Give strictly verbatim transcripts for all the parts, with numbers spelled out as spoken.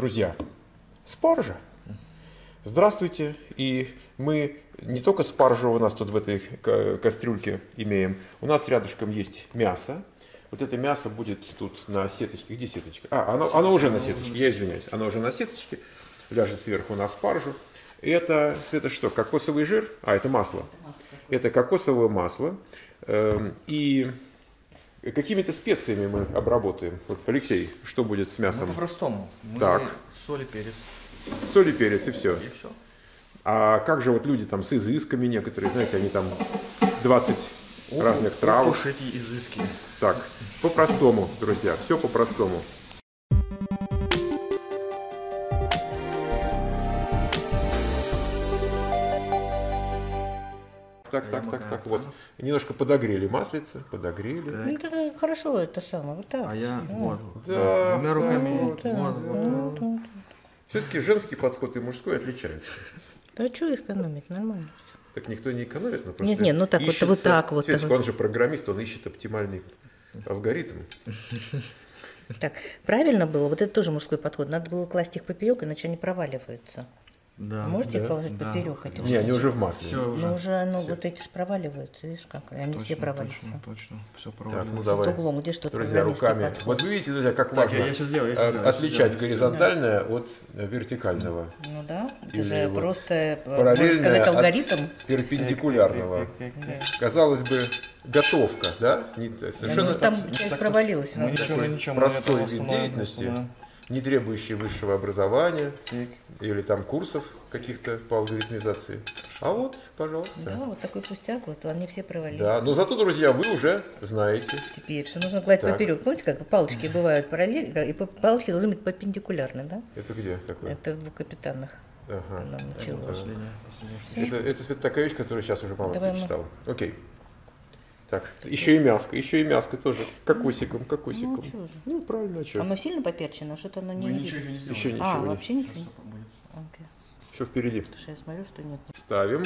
друзья, спаржа. Здравствуйте, и мы не только спаржу у нас тут в этой кастрюльке имеем, у нас рядышком есть мясо. Вот это мясо будет тут на сеточке. Где сеточка? А, оно, оно уже на сеточке, я извиняюсь. Оно уже на сеточке, ляжет сверху на спаржу. И это, это что, кокосовый жир? А, это масло. Это кокосовое масло. И какими-то специями мы обработаем. Вот, Алексей, что будет с мясом? Ну, по-простому. Мы так. соль и перец. Соль и перец, и все. И все. А как же вот люди там с изысками некоторые, знаете, они там двадцать О, разных травок. Уж эти изыски. Так, по-простому, друзья, все по-простому. Так, так, так, так, вот. Немножко подогрели маслице, подогрели. Ну, это хорошо, это самое, вот так. А я, вот, да, двумя руками, вот, вот, вот, вот. Все-таки женский подход и мужской отличаются. Да что экономить, нормально. Так никто не экономит, но просто Нет, нет, ну так ищется, вот, вот так вот. Светочка, он же программист, он ищет оптимальный алгоритм. Так, правильно было, вот это тоже мужской подход, надо было класть их поперек, иначе они проваливаются. Да, Можете да, их положить да. поперек? Эти Не, они уже в масле. Все уже. Ну уже, ну Все. вот эти же проваливаются, видишь как, и они Точно, все провалятся. Точно, точно, все Так, проваливается. ну давай. С углом, где что-то Друзья, руками. подход. Вот вы видите, друзья, как Так, важно я- я щас сделаю, я щас а, сделаю, я щас отличать сделаю. горизонтальное от вертикального. Ну да, это Или же вот просто, можно параллельное сказать, от алгоритм. перпендикулярного. Так, так, так, так. Казалось бы, готовка, да? Не- совершенно Ну, там так, часть так, провалилась. Мы ну. ничего, мы такой ничего, мы простой это вид восстановим, деятельности, восстановим. не требующий высшего образования Так. или там курсов каких-то по алгоритмизации. А вот, пожалуйста. Да, вот такой пустяк, вот они все провалились. Да, но зато, друзья, вы уже знаете. Теперь, что нужно класть Так. поперек. Помните, как палочки бывают параллельно, и по- палочки должны быть перпендикулярны, да? Это где такое? Это в капитанах. Ага. Нам Это началось. последняя, последняя штука. Это, это Света, такая вещь, которую сейчас уже мало Давай кто мы- читал. Окей. Так, еще и мяско, еще и мяско тоже. Кокосиком, кокосиком. Ну, чё же. Ну, правильно, что? Оно сильно поперчено, что-то оно не Мы видно. ничего еще не сделали. Еще А, ничего не. вообще ничего не. будет. Окей. Все впереди. Потому что я смотрю, что нет. Ставим.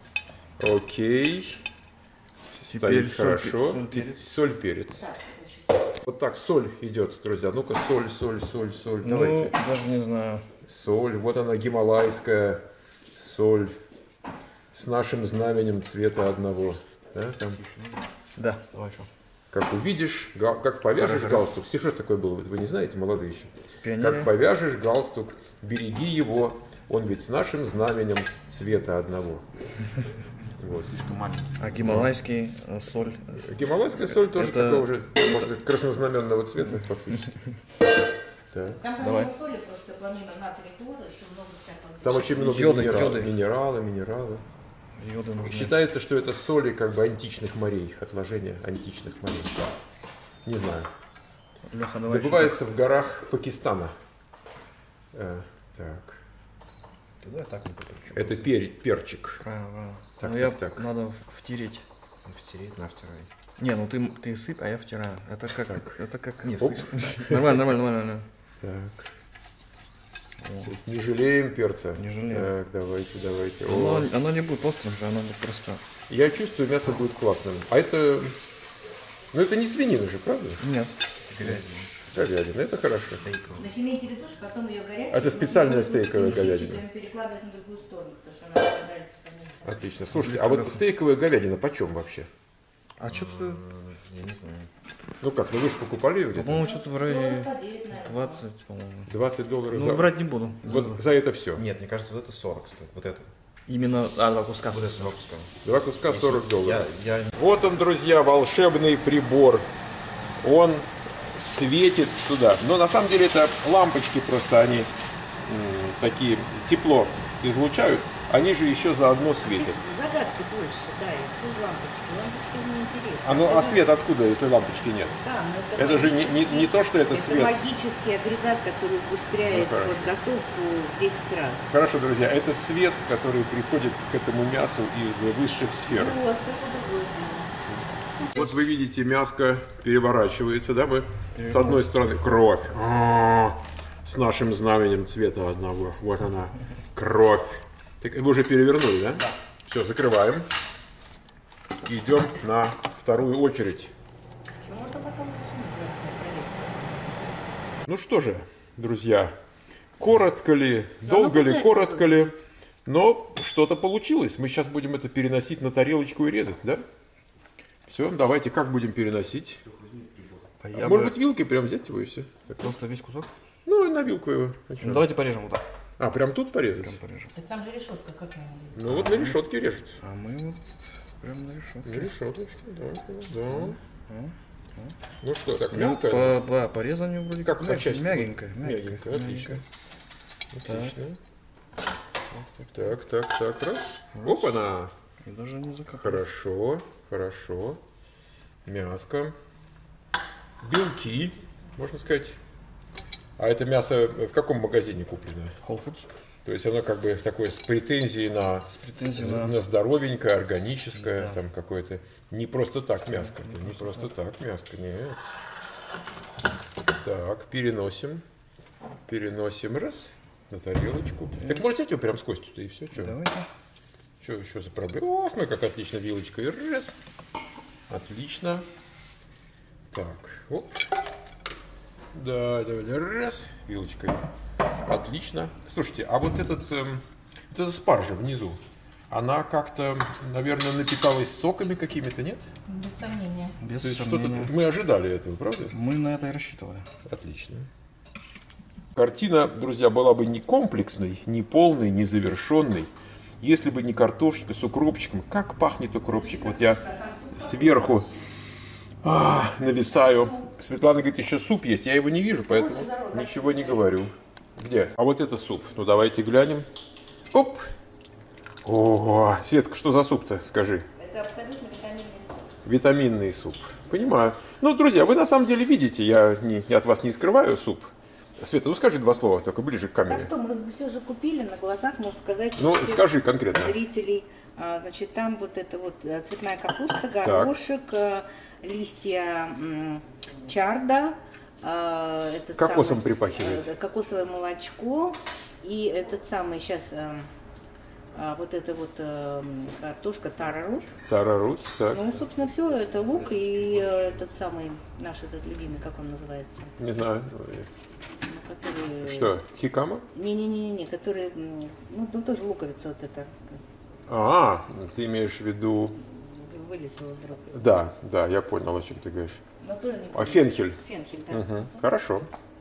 Окей. Теперь Стоит соль, хорошо. соль, перец. Соль, перец. Вот так соль идет, друзья. Ну-ка, соль, соль, соль, соль. Ну, Давайте. даже не знаю. Соль. Вот она, гималайская соль. С нашим знаменем цвета одного. Да, там. Да, давай что. Как увидишь, гал- как повяжешь Хорошо. галстук. Все, что такое было, вы не знаете, молодые еще. Пионеры. Как повяжешь галстук, береги его, он ведь с нашим знаменем цвета одного. Вот. А гималайский э, соль. Гималайская соль тоже Это- такого же, можно сказать, краснознаменного цвета фактически. Так. Там Давай. помимо соли, просто помимо натрия хлора, еще много всякого. Там очень много Йоды, минералов, йоды. минералы, минералы. Йода нужны. Считается, что это соли как бы античных морей, отложения античных морей. Не знаю. Леха, давай еще. Добывается в горах Пакистана. Э, так. Давай так не поперчу. Это пер- перчик. Правильно, правильно. Так, ну так, я так. надо в- втереть. Втереть, на втирай. Не, ну ты, ты сыпь, а я втираю. Это как, это как, не, Оп. сыпь. Нормально, нормально, нормально. Так. То есть не жалеем перца. Не жалеем. Так, давайте, давайте. Оно, О. оно не будет острым же, оно будет просто... Я чувствую, мясо будет классным. А это... Ну это не свинина же, правда? Нет. Говядина, это хорошо. Значит, имейте в виду, что потом ее горячую... Это специальная стейковая говядина. Перекладывать на другую сторону, потому что она нравится. Отлично. Слушайте, а вот стейковая говядина почем вообще? А что ты... Я не знаю. Ну как, ну вы же покупали ее где-то? По-моему, что-то в районе двадцать, по-моему. двадцать долларов Ну, за... врать не буду. Вот за это все. Нет, мне кажется, вот это сорок стоит. Вот это. Именно, а, два куска. Вот это два куска. Два куска сорок долларов. Я, я... Вот он, друзья, волшебный прибор. Он светит сюда. Но на самом деле это лампочки просто, они м, такие тепло излучают. Они же еще заодно светят. Загадки больше, да, и все же лампочки. Лампочки мне интересны. А, ну, а свет откуда, если лампочки нет? Да, но это, Это же не, не, магический- не то, что это это свет. магический агрегат, который убыстряет Ну, хорошо. подготовку в десять раз. Хорошо, друзья, это свет, который приходит к этому мясу из высших сфер. Вот, как удобно. Вот вы видите, мяско переворачивается, да, мы с одной стороны кровь, А-а-а, с нашим знаменем цвета одного, вот она, кровь. Так, вы уже перевернули, да? Да. Все, закрываем. Идем на вторую очередь. Ну, можно потом проверить. Ну что же, друзья, Коротко ли, Да, долго ну, ли, пускай коротко будет. ли, но что-то получилось. Мы сейчас будем это переносить на тарелочку и резать, да? Все, давайте как будем переносить? А А я может бы быть, вилкой прям взять его и все? просто весь кусок? Ну, и на вилку его. А чё? Ну, давайте порежем вот так. А, прям тут порезать? Прям порежем. Так там же решетка, как она будет? Ну вот на решетке режут. А мы вот прям на решетке. На решеточке, да, да. Ну что, так Ну, мягко? по, по порезанию вроде Как как по части? мягенько. Мягенько, отлично. Отлично. Так, так, так, раз. Опа-на! И даже не закапал. Хорошо, хорошо. Мяско. Белки, можно сказать. А это мясо в каком магазине куплено? Whole Foods. То есть оно как бы такое с претензией на, претензией на- на здоровенькое, органическое, Да. там какое-то. Не просто так мяско, не, просто так мяско, нет. Так, переносим. Переносим раз на тарелочку. Так можно взять его прям с костью-то и все. Что? Давайте. Что еще за проблема? О, смотри, как отлично вилочкой. Раз. Отлично. Так, оп. Да, давай, раз. Вилочкой. Отлично. Слушайте, а вот этот, эм, вот эта спаржа внизу, она как-то, наверное, напиталась соками какими-то, нет? Без сомнения. Без То есть что-то сомнения. мы ожидали этого, правда? Мы на это и рассчитывали. Отлично. Картина, друзья, была бы не комплексной, не полной, не завершенной, если бы не картошечка с укропчиком. Как пахнет укропчик. Вот я сверху а, нависаю. Светлана говорит, еще суп есть. Я его не вижу, поэтому ничего не говорю. Где? А вот это суп. Ну, давайте глянем. Оп! О, Светка, что за суп-то, скажи? Это абсолютно витаминный суп. Витаминный суп. Понимаю. Ну, друзья, вы на самом деле видите, я, не, я от вас не скрываю суп. Света, ну скажи два слова, только ближе к Так камере. что мы все же купили на глазах, можно сказать, Ну, всех скажи конкретно. зрителей. А, Значит, там вот это вот э, цветная капуста, горошек, э, листья м, чарда, э, этот Кокосом самый, припахивает. э, кокосовое молочко и этот самый сейчас вот это вот э, картошка тарарут. Тарарут, так. Ну, собственно, все это лук и э, этот самый наш этот любимый, как он называется? Не знаю. Ну, который... Что, хикама? Не-не-не-не, который, м, ну, ну, тоже луковица вот эта, А, ты имеешь в виду... вылезла вдруг. Да, да, я понял, о чем ты говоришь. Но тоже не А помню. фенхель. Фенхель, да. Мгм, хорошо.